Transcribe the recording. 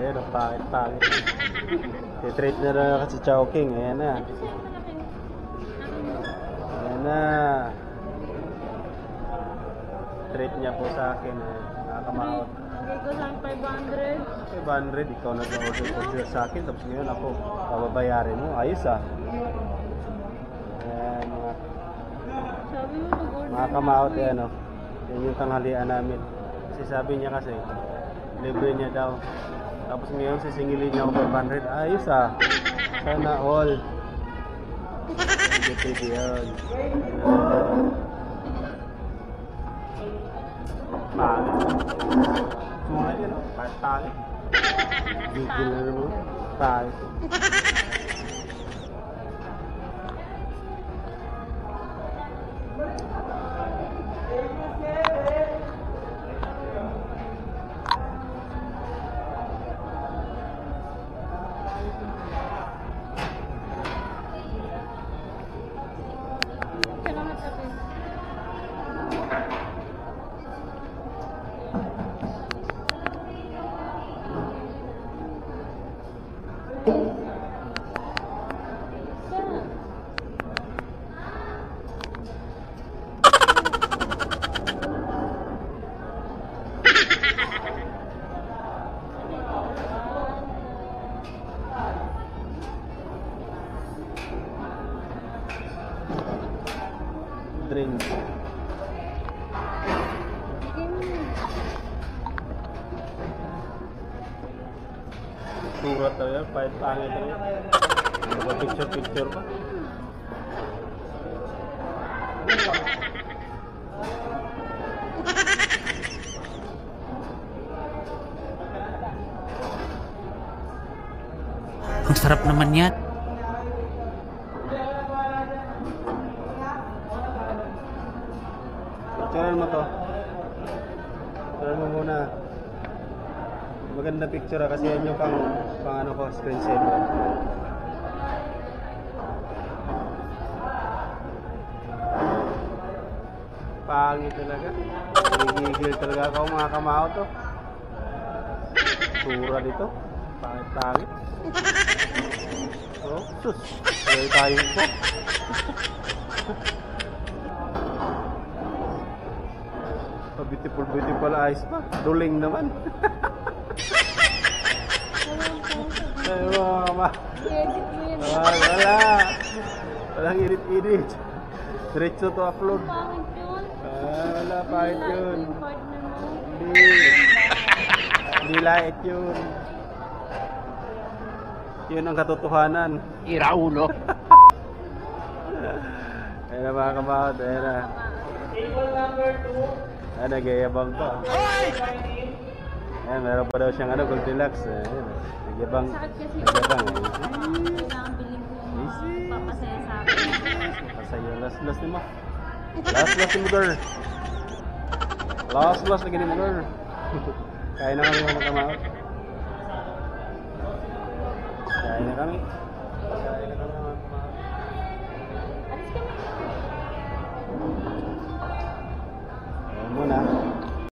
Ayan, ang pangit-pangit. Titreat na lang kasi Chowking. Ayan na. Ayan na. Treat niya po sa akin. Nakakamaot. Bigay ko lang 500. 500, ikaw nag-order sa akin. Tapos ngayon ako, pababayarin mo. Ayos ah. Ayan, Sabi mo nag-order mga kamaot yan oh. Yan yung tanghalian namin. Kasi sabi niya kasi, libre niya daw. Tapos ngayon sisingilin niya ako 500. Ayos ah. Sana all. Hindi yun. Pangit. Sumunod yun oh. Pangit. Gigil na naman. Pangit. Salamat sa pin. Drink. Surat daw yan, pangit daw yan. Picture pa. Ang sarap naman yan. Picturean mo to. Picturean mo muna. Maganda picture ah, kasi yan yung pang ano ko, screensaver. Pangit talaga. Gigil talaga ako mga kamao to. Sura dito. Pangit-pangit. Oh, sus. Kaya tayo po. Beautiful eyes pa. Duling naman. Ay, mga kama. I-edit mo yan. Wala. Walang edit-edit. Diretso to upload. Pangit yun. Wala, pangit yun. Yung partner mo. Hindi. Hindi lait yun. Yun ang katotohanan. Iraulo. Ayan na mga kabahod. Ayan na. Table number 2. Ayan, nag-iabang to. Ayan, meron pa daw siyang Goldilocks. Ayan, nag-iabang. Sakit kasi. Nag-iabang. Kailangan bilhin ko yung papasaya sa akin. Pasaya. Last ni mo. Last ni mo, girl. Last lagi ni mo, girl. Kaya na kami mga kamahot. Kaya na kami. Kaya na kami mga kamahot. Alis ka na. Ayan muna.